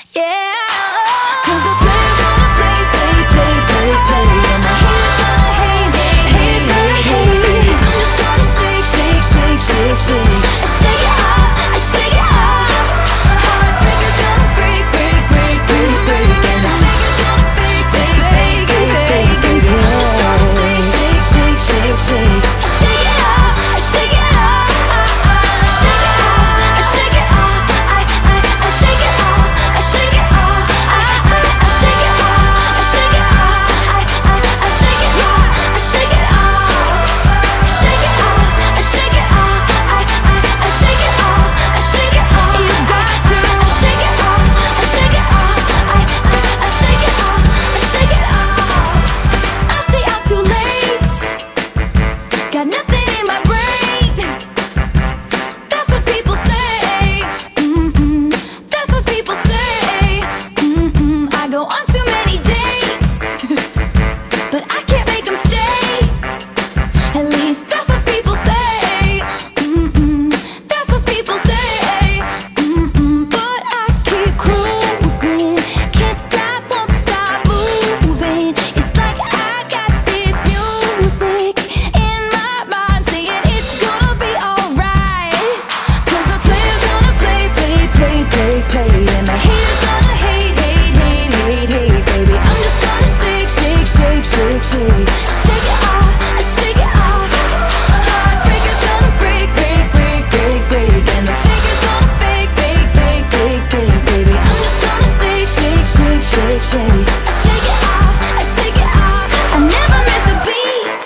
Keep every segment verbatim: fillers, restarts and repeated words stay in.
Yeah, 'cause the players gonna play, play, play, play, play, and the haters gonna hate, hate, hate, hate, hate. I'm just gonna shake, shake, shake, shake, shake. I shake it off, I shake it off. Heartbreakers gonna break, break, break, break, break, and the fakers gonna fake, fake, fake, fake, fake, fake. I'm just gonna shake, shake, shake, shake, shake. I shake it off, I shake it off. I shake it off, I shake it off. I, I, I shake it off, I shake it off. I, I, I shake it off, I shake it off. I, I, I shake it off, I shake it off. Shake it off, I shake it off. I, I, I shake it off, I shake it off. You got to shake it off, I shake it off. I, I, I shake it off, I shake it off. I say I'm too late. Got nothing in my brain. That's what people say. Mm-mm. That's what people say. Mm-mm. I go on too many dates, but I can't make them stay. At least that's what people say. Mm-mm. That's what people say. Mm-mm. But I keep cruising, can't stop, won't stop moving. It's like I got this music in my mind saying it's gonna be alright. 'Cause the players gonna play, play, play, play, play, and the haters gonna hate, hate, hate, hate, hate, baby. I'm just gonna shake, shake, shake, shake, shake. Shake it off, I shake it off. Heartbreakers gonna break, break, break, break, break, and the fakers gonna fake, fake, fake, fake, fake, baby. I'm just gonna shake, shake, shake, shake, shake. I shake it off, I shake it off. I never miss a beat.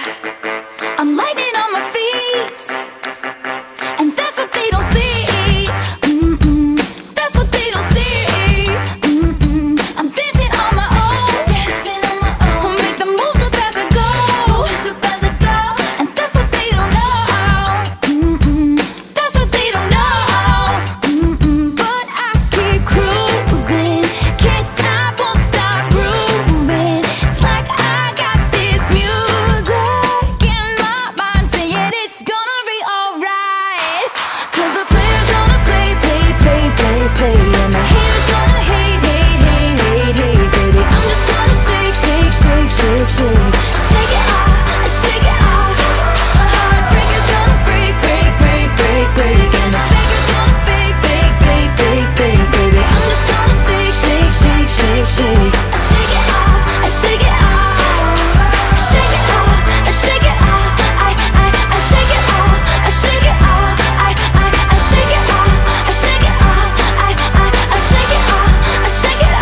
I'm lightning on my feet, and that's what they don't see. Mm-mm. That's what they don't see. Mm-mm. I'm dancing on my own, dancing on my own. I'll make the moves up as I go, moves up as I go, and that's what they don't know. Mm-mm. That's what they don't know. Mm-mm. But I keep cruising, can't stop, won't stop grooving. It's like I got this music in my mind saying it's gonna be alright. 'Cause the players gonna play, play, play, play, play, and the haters gonna hate, hate, hate, hate, hate, baby. I'm just gonna shake, shake, shake, shake, shake. Shake it off, I shake it off. Heartbreakers gonna break, break, break, break, break, and the fakers gonna fake, fake, fake, fake, fake, baby. I'm just gonna shake, shake, shake, shake, shake. I shake it off, I shake it off. Shake it off, I shake it off. I, I, I shake it off, I shake it off. I, I, I shake it off, I shake it off. I, I, I shake it off, I shake it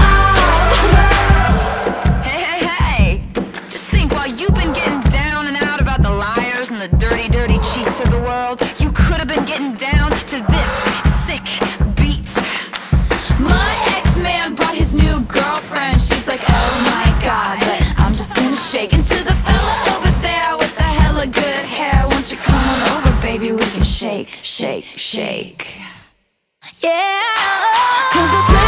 off. Hey, hey, hey! Just think, while you've been getting down and out about the liars and the dirty, dirty cheats of the world, you could have been getting down to this sick beat. My ex-man brought his new girlfriend. She's like, oh my god, but I'm just gonna shake into the fella over there with the hella good hair. Won't you come on over, baby? We can shake, shake, shake. Yeah, 'cause the